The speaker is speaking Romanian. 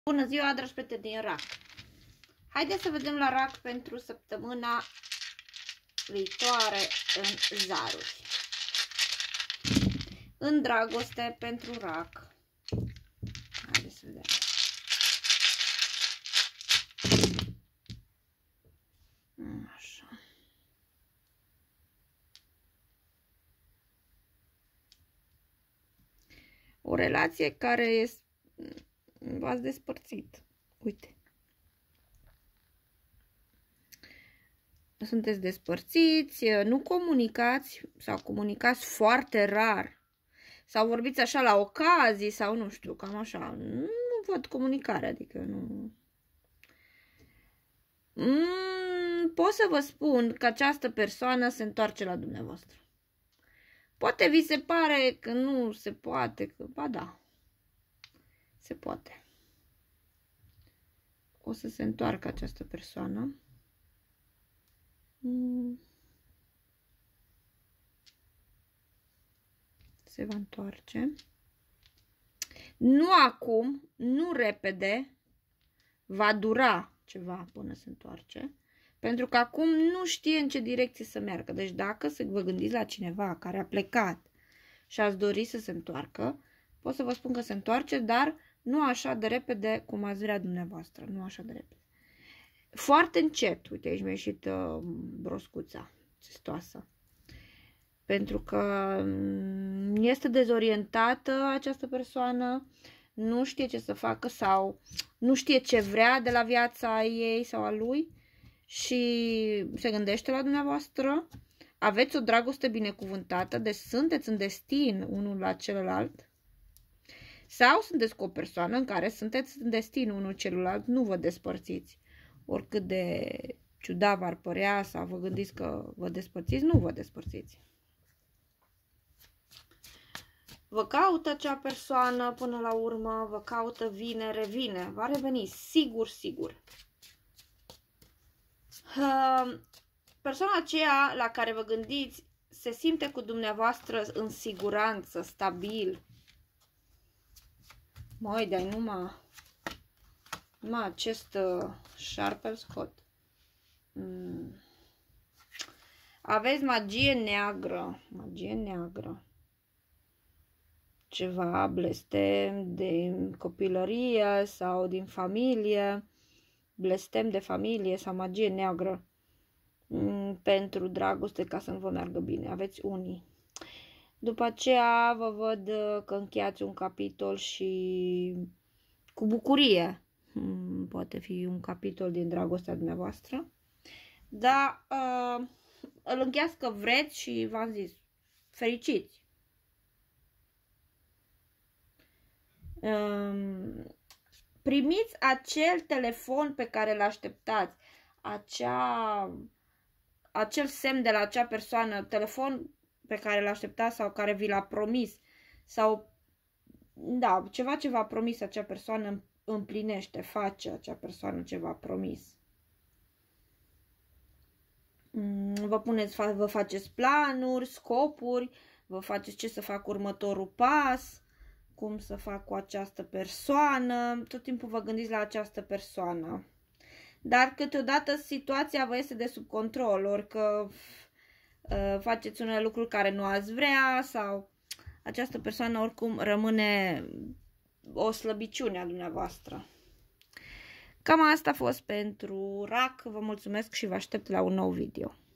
Bună ziua, dragi prieteni din RAC! Haideți să vedem la RAC pentru săptămâna viitoare în zaruri. În dragoste pentru RAC. Haideți să vedem. Așa. O relație care este... v-ați despărțit. Uite. Sunteți despărțiți, nu comunicați sau comunicați foarte rar. Sau vorbiți așa la ocazii sau nu știu, cam așa. Nu văd comunicare, adică nu... Pot să vă spun că această persoană se întoarce la dumneavoastră. Poate vi se pare că nu se poate, că ba da. Se poate. O să se întoarcă această persoană. Se va întoarce. Nu acum, nu repede. Va dura ceva până se întoarce. Pentru că acum nu știe în ce direcție să meargă. Deci dacă vă gândiți la cineva care a plecat și ați dori să se întoarcă, pot să vă spun că se întoarce, dar nu așa de repede cum ați vrea dumneavoastră. Nu așa de repede. Foarte încet. Uite, aici mi-a ieșit broscuța țestoasă. Pentru că este dezorientată această persoană, nu știe ce să facă sau nu știe ce vrea de la viața ei sau a lui și se gândește la dumneavoastră. Aveți o dragoste binecuvântată, deci sunteți în destin unul la celălalt. Sau sunteți cu o persoană în care sunteți în destin unul celuilalt, nu vă despărțiți. Oricât de ciudat v-ar părea sau vă gândiți că vă despărțiți, nu vă despărțiți. Vă caută acea persoană până la urmă, vă caută, vine, revine, va reveni, sigur, sigur. Persoana aceea la care vă gândiți se simte cu dumneavoastră în siguranță, stabil. Măi, dar numai acest șarpe scot. Aveți magie neagră, magie neagră. Ceva blestem din copilărie sau din familie, blestem de familie sau magie neagră pentru dragoste ca să nu vă meargă bine. Aveți unii. După aceea vă văd că încheiați un capitol și cu bucurie. Poate fi un capitol din dragostea dumneavoastră. Dar îl încheiați că vreți și v-am zis, fericiți. Primiți acel telefon pe care îl așteptați, acel semn de la acea persoană, telefon pe care îl așteptați sau care vi l-a promis, sau da, ceva ce v-a promis acea persoană împlinește, face acea persoană ce v-a promis. Vă faceți planuri, scopuri, vă faceți ce să fac următorul pas, cum să fac cu această persoană, tot timpul vă gândiți la această persoană. Dar câteodată situația vă este de sub control, orică faceți unele lucruri care nu ați vrea sau această persoană oricum rămâne o slăbiciune a dumneavoastră. Cam asta a fost pentru RAC, vă mulțumesc și vă aștept la un nou video.